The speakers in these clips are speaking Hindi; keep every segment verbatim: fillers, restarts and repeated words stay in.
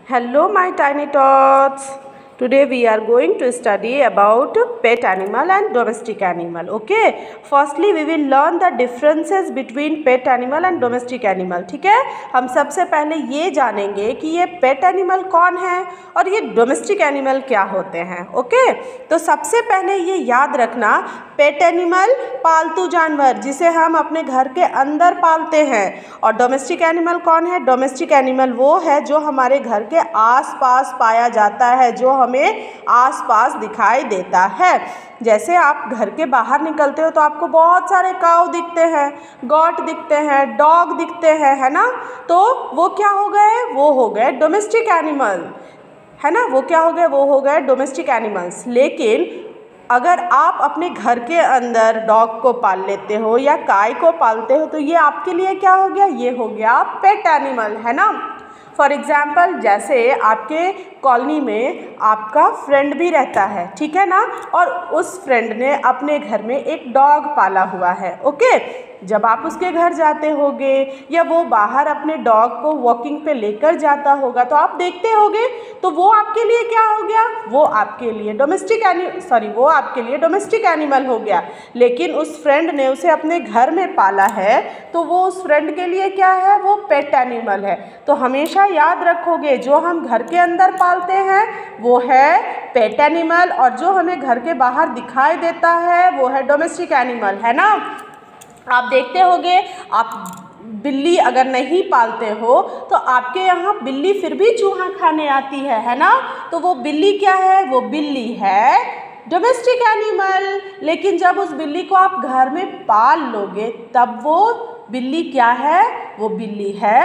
Hello my tiny tots. Today we are going to study about pet animal and domestic animal. Okay. Firstly we will learn the differences between pet animal and domestic animal. ठीक है, हम सबसे पहले ये जानेंगे कि ये pet animal कौन है और ये domestic animal क्या होते हैं. Okay okay? तो सबसे पहले ये याद रखना, पेट एनिमल पालतू जानवर जिसे हम अपने घर के अंदर पालते हैं, और डोमेस्टिक एनिमल कौन है? डोमेस्टिक एनिमल वो है जो हमारे घर के आसपास पाया जाता है, जो हमें आसपास दिखाई देता है. जैसे आप घर के बाहर निकलते हो तो आपको बहुत सारे काऊ दिखते हैं, गॉट दिखते हैं, डॉग दिखते हैं, है ना. तो वो क्या हो गए? वो हो गए डोमेस्टिक एनिमल, है ना. वो क्या हो गए? वो हो गए डोमेस्टिक एनिमल्स. लेकिन अगर आप अपने घर के अंदर डॉग को पाल लेते हो या गाय को पालते हो तो ये आपके लिए क्या हो गया? ये हो गया पेट एनिमल, है ना. फॉर एग्ज़ाम्पल, जैसे आपके कॉलोनी में आपका फ्रेंड भी रहता है, ठीक है ना, और उस फ्रेंड ने अपने घर में एक डॉग पाला हुआ है. ओके. जब आप उसके घर जाते होगे या वो बाहर अपने डॉग को वॉकिंग पे लेकर जाता होगा तो आप देखते होगे, तो वो आपके लिए क्या हो गया? वो आपके लिए डोमेस्टिक एनि सॉरी वो आपके लिए डोमेस्टिक एनिमल हो गया. लेकिन उस फ्रेंड ने उसे अपने घर में पाला है तो वो उस फ्रेंड के लिए क्या है? वो पेट एनिमल है. तो हमेशा याद रखोगे, जो हम घर के अंदर पालते हैं वो है पेट एनिमल, और जो हमें घर के बाहर दिखाई देता है वो है डोमेस्टिक एनिमल, है ना. आप देखते होगे, आप बिल्ली अगर नहीं पालते हो तो आपके यहाँ बिल्ली फिर भी चूहा खाने आती है, है ना. तो वो बिल्ली क्या है? वो बिल्ली है डोमेस्टिक एनिमल. लेकिन जब उस बिल्ली को आप घर में पाल लोगे तब वो बिल्ली क्या है? वो बिल्ली है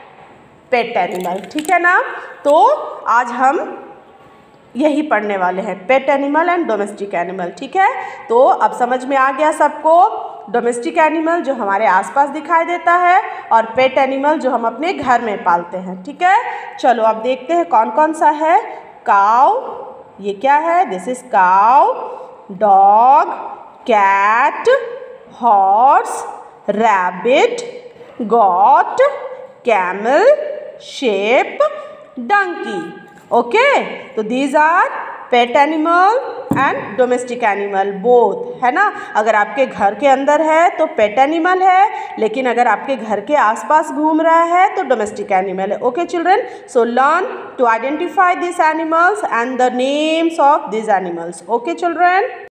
पेट एनिमल. ठीक है ना. तो आज हम यही पढ़ने वाले हैं, pet animal and domestic animal. ठीक है. तो अब समझ में आ गया सबको, डोमेस्टिक एनिमल जो हमारे आसपास दिखाई देता है और पेट एनिमल जो हम अपने घर में पालते हैं. ठीक है. चलो अब देखते हैं कौन कौन सा है. काउ, ये क्या है? This is cow. Dog, cat, horse, rabbit, goat, camel, sheep, donkey. Okay, तो these are pet animal and domestic animal both, है ना. अगर आपके घर के अंदर है तो पेट एनिमल है, लेकिन अगर आपके घर के आसपास घूम रहा है तो डोमेस्टिक एनिमल है. Okay children, so learn to identify this animals and the names of this animals. Okay children.